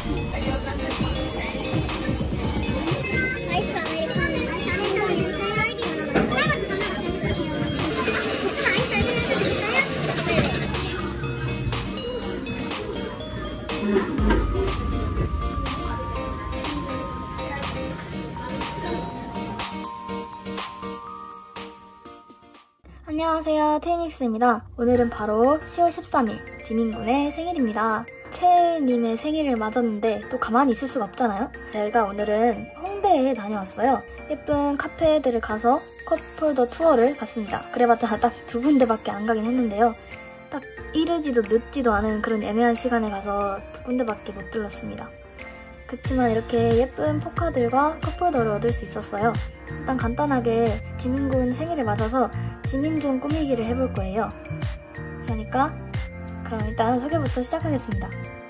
안녕하세요, 테이믹스입니다. 오늘은 바로 10월 13일 지민군의 생일입니다. 채님의 생일을 맞았는데 또 가만히 있을 수가 없잖아요. 저희가 오늘은 홍대에 다녀왔어요. 예쁜 카페들을 가서 컵홀더 투어를 갔습니다. 그래봤자 딱 2군데밖에 안 가긴 했는데요. 딱 이르지도 늦지도 않은 그런 애매한 시간에 가서 2군데밖에 못 들렀습니다. 그치만 이렇게 예쁜 포카들과 컵홀더를 얻을 수 있었어요. 일단 간단하게 지민군 생일을 맞아서 지민존 꾸미기를 해볼 거예요. 그러니까 그럼 일단 소개부터 시작하겠습니다.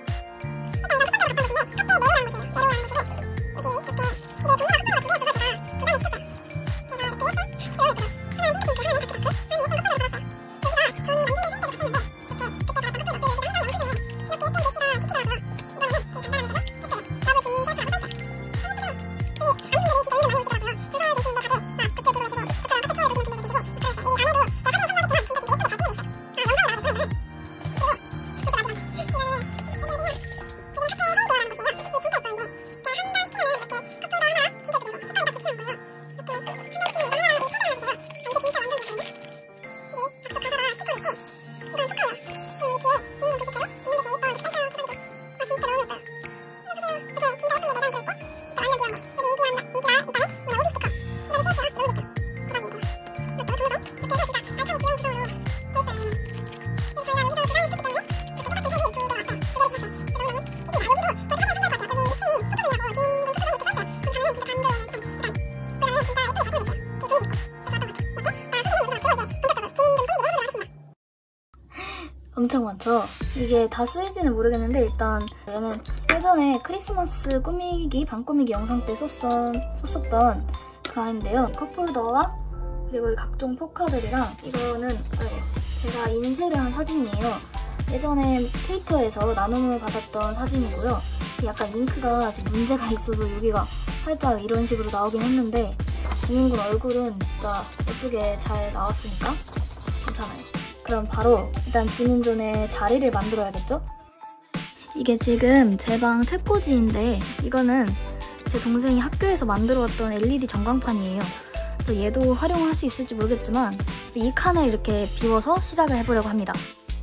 엄청 많죠? 이게 다 쓰일지는 모르겠는데 일단 얘는 예전에 크리스마스 꾸미기, 방 꾸미기 영상 때 썼었던 그 아이인데요. 컵홀더와 그리고 이 각종 포카들이랑 이거는 제가 인쇄를 한 사진이에요. 예전에 트위터에서 나눔을 받았던 사진이고요. 약간 잉크가 좀 문제가 있어서 여기가 살짝 이런 식으로 나오긴 했는데 지민군 얼굴은 진짜 예쁘게 잘 나왔으니까 괜찮아요. 그럼 바로 일단 지민존의 자리를 만들어야겠죠? 이게 지금 제 방 책꽂이인데 이거는 제 동생이 학교에서 만들어왔던 LED 전광판이에요. 그래서 얘도 활용할 수 있을지 모르겠지만 이 칸을 이렇게 비워서 시작을 해보려고 합니다.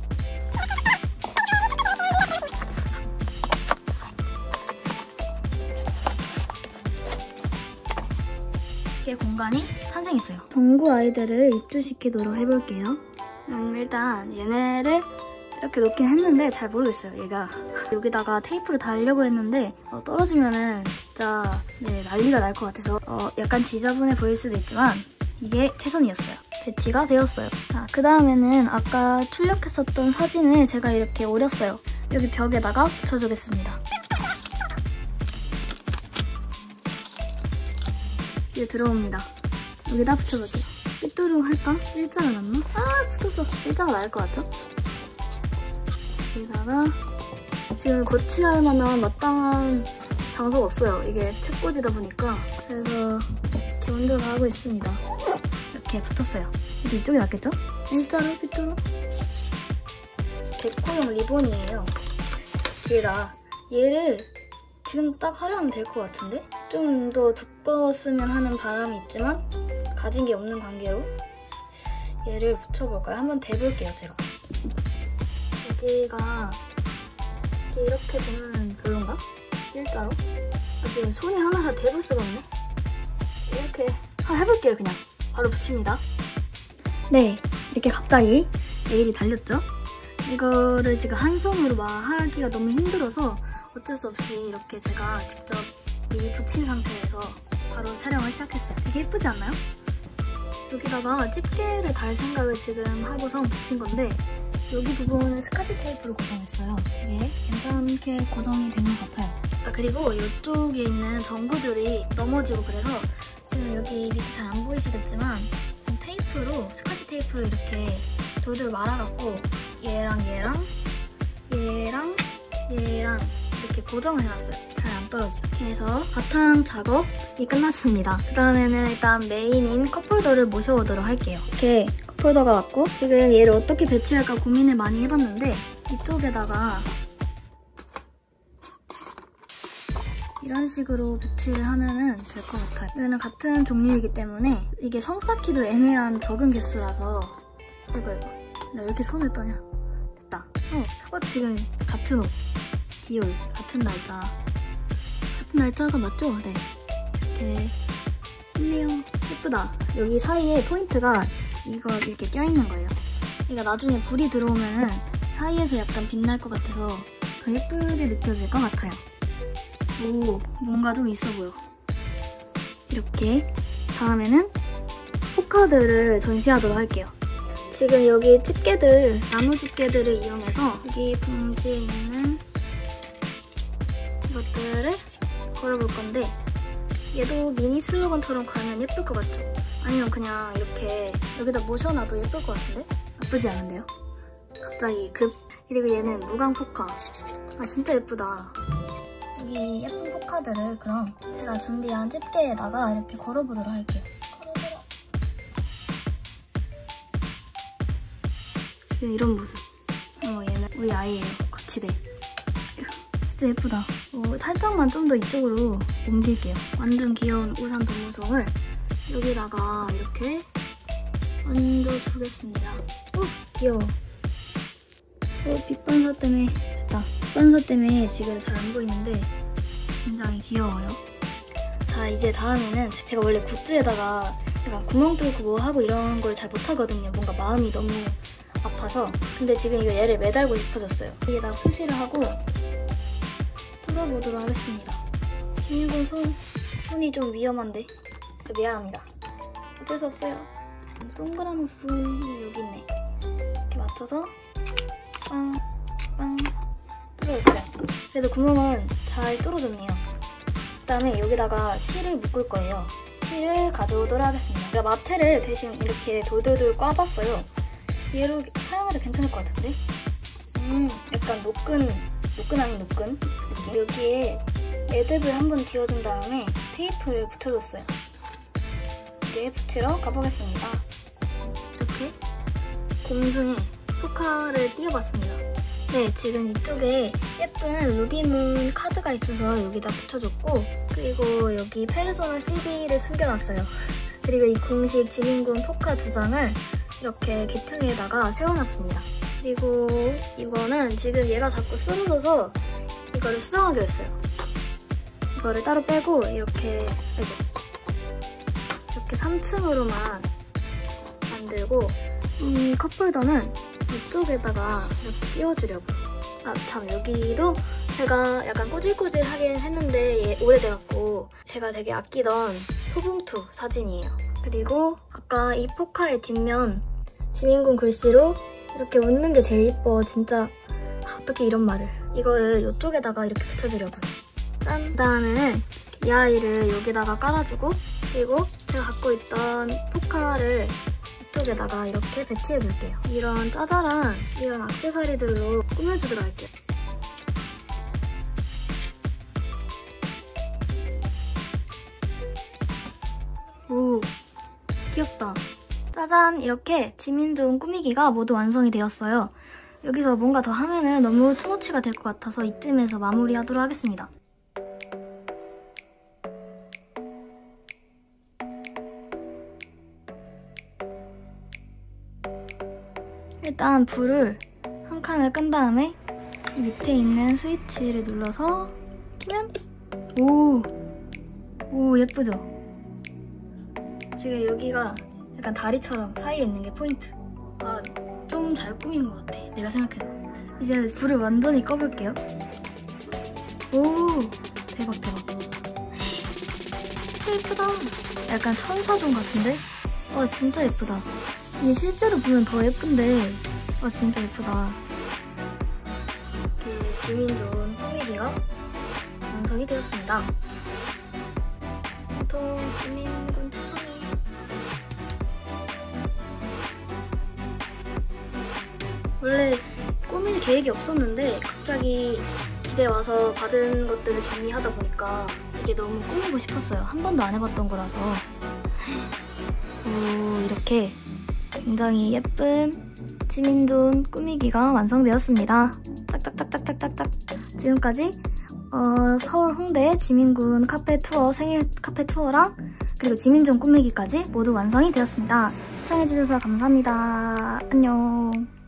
이렇게 공간이 탄생했어요. 전구 아이들을 입주시키도록 해볼게요. 일단 얘네를 이렇게 놓긴 했는데 잘 모르겠어요. 얘가 여기다가 테이프를 달려고 했는데 떨어지면은 진짜 난리가 날 것 같아서 약간 지저분해 보일 수도 있지만 이게 최선이었어요. 배치가 되었어요. 그 다음에는 아까 출력했었던 사진을 제가 이렇게 오렸어요. 여기 벽에다가 붙여주겠습니다. 이제 들어옵니다. 여기다 붙여볼게요. 삐뚤어 할까? 일자가 낫나? 붙었어. 일자가 나을 것 같죠? 여기다가 지금 거치할 만한 마땅한 장소가 없어요. 이게 책꽂이다 보니까. 그래서 이렇게 혼자서 하고 있습니다. 이렇게 붙었어요. 이쪽이 낫겠죠? 일자로 삐뚤어. 데코용 리본이에요. 얘를 지금 딱 하려면 될 것 같은데? 좀 더 두꺼웠으면 하는 바람이 있지만 가진 게 없는 관계로 얘를 붙여볼까요? 한번 대볼게요, 제가. 여기가 이렇게 되면 별론가? 일자로? 지금 손이 하나가 대볼 수가 없네? 이렇게 해볼게요, 그냥. 바로 붙입니다. 네, 이렇게 갑자기 네일이 달렸죠? 이거를 지금 한 손으로 막 하기가 너무 힘들어서 어쩔 수 없이 이렇게 제가 직접 미리 붙인 상태에서 바로 촬영을 시작했어요. 되게 예쁘지 않나요? 여기다가 집게를 달 생각을 지금 하고서 붙인 건데 여기 부분을 스카치 테이프로 고정했어요. 되게 괜찮게 고정이 된 것 같아요. 그리고 이쪽에 있는 전구들이 넘어지고 그래서 지금 여기 밑에 잘 안 보이시겠지만 테이프로, 스카치 테이프를 이렇게 돌돌 말아갖고 얘랑 이렇게 고정을 해놨어요. 잘 안 떨어지게. 이렇게 해서 바탕 작업이 끝났습니다. 그 다음에는 일단 메인인 컵홀더를 모셔오도록 할게요. 이렇게 컵홀더가 왔고 지금 얘를 어떻게 배치할까 고민을 많이 해봤는데 이쪽에다가 이런 식으로 배치를 하면은 될 것 같아요. 이거는 같은 종류이기 때문에 이게 성 쌓기도 애매한 적은 개수라서 이거 나 왜 이렇게 손을 떠냐? 됐다. 지금 같은 옷. 디올 같은 날짜. 같은 날짜가 맞죠? 네. 이렇게 했네요. 예쁘다. 여기 사이에 포인트가 이거 이렇게 껴있는 거예요. 그러니까 나중에 불이 들어오면은 사이에서 약간 빛날 것 같아서 더 예쁘게 느껴질 것 같아요. 오, 뭔가 좀 있어 보여. 이렇게 다음에는 포카들을 전시하도록 할게요. 지금 여기 집게들, 나무 집게들을 이용해서 여기 봉지에 있는 이것들을 걸어볼 건데 얘도 미니 슬로건처럼 걸면 예쁠 것 같죠? 아니면 그냥 이렇게 여기다 모셔놔도 예쁠 것 같은데? 나쁘지 않은데요? 갑자기 급. 그리고 얘는 무광 포카. 아 진짜 예쁘다. 이 예쁜 포카들을 그럼 제가 준비한 집게에다가 이렇게 걸어보도록 할게요. 지금 이런 모습. 얘는 우리 아이예요. 거치대. 진짜 예쁘다. 살짝만 좀 더 이쪽으로 옮길게요. 완전 귀여운 우산 도무송을 여기다가 이렇게 얹어주겠습니다. 귀여워. 빛 반사 때문에 됐다. 빛 반사 때문에 지금 잘 안 보이는데 굉장히 귀여워요. 자, 이제 다음에는 제가 원래 굿즈에다가 약간 구멍 뚫고 뭐 하고 이런 걸 잘 못하거든요. 뭔가 마음이 너무 아파서. 근데 지금 이거 얘를 매달고 싶어졌어요. 여기에다 표시를 하고 뚫어보도록 하겠습니다. 지민군 손이 좀 위험한데 미안합니다. 어쩔 수 없어요. 동그라미 부분이 여기 있네. 이렇게 맞춰서 빵 뚫어졌어요. 그래도 구멍은 잘 뚫어졌네요. 그 다음에 여기다가 실을 묶을 거예요. 실을 가져오도록 하겠습니다. 제가 마테를 대신 이렇게 돌돌돌 꽈봤어요. 얘로 사용해도 괜찮을 것 같은데? 약간 노끈 아닌 노끈 느낌. 여기에 매듭을 한번 지어준 다음에 테이프를 붙여줬어요. 이제 붙이러 가보겠습니다. 이렇게 공중에 포카를 띄워봤습니다. 네, 지금 이쪽에 예쁜 루비문 카드가 있어서 여기다 붙여줬고 그리고 여기 페르소나 CD를 숨겨놨어요. 그리고 이 공식 지민군 포카 2장을 이렇게 귀퉁이에다가 세워놨습니다. 그리고 이거는 지금 얘가 자꾸 쓰러져서 이거를 수정하기로 했어요. 이거를 따로 빼고 이렇게 3층으로만 만들고 이 컵홀더는 이쪽에다가 이렇게 끼워주려고요. 아 참, 여기도 제가 약간 꼬질꼬질하긴 했는데 얘 오래돼갖고 제가 되게 아끼던 소봉투 사진이에요. 그리고 아까 이 포카의 뒷면 지민군 글씨로 이렇게 웃는 게 제일 예뻐. 진짜 어떻게 이런 말을. 이거를 이쪽에다가 이렇게 붙여주려고요. 짠! 그 다음에는 이 아이를 여기다가 깔아주고 그리고 제가 갖고 있던 포카를 이쪽에다가 이렇게 배치해줄게요. 이런 짜잘한 이런 액세서리들로 꾸며주도록 할게요. 오, 귀엽다. 짜잔! 이렇게 지민 좋은 꾸미기가 모두 완성이 되었어요. 여기서 뭔가 더 하면은 너무 투머치가 될 것 같아서 이쯤에서 마무리하도록 하겠습니다. 일단 불을 한 칸을 끈 다음에 밑에 있는 스위치를 눌러서 키면 오 예쁘죠? 지금 여기가 약간 다리처럼 사이에 있는 게 포인트. 아, 좀 잘 꾸민 것 같아. 내가 생각해도. 이제 불을 완전히 꺼볼게요. 오, 대박. 진짜 예쁘다. 약간 천사종 같은데? 와, 진짜 예쁘다. 이게 실제로 보면 더 예쁜데 와, 진짜 예쁘다. 이렇게 지민 좋은 꾸미기가 완성이 되었습니다. 보통 지민군 추천이 원래 꾸밀 계획이 없었는데 갑자기 집에 와서 받은 것들을 정리하다 보니까 이게 너무 꾸미고 싶었어요. 한 번도 안 해봤던 거라서. 이렇게 굉장히 예쁜 지민존 꾸미기가 완성되었습니다. 짝짝짝짝짝짝짝. 지금까지 서울 홍대 지민군 카페 투어, 생일 카페 투어랑 그리고 지민존 꾸미기까지 모두 완성이 되었습니다. 시청해주셔서 감사합니다. 안녕.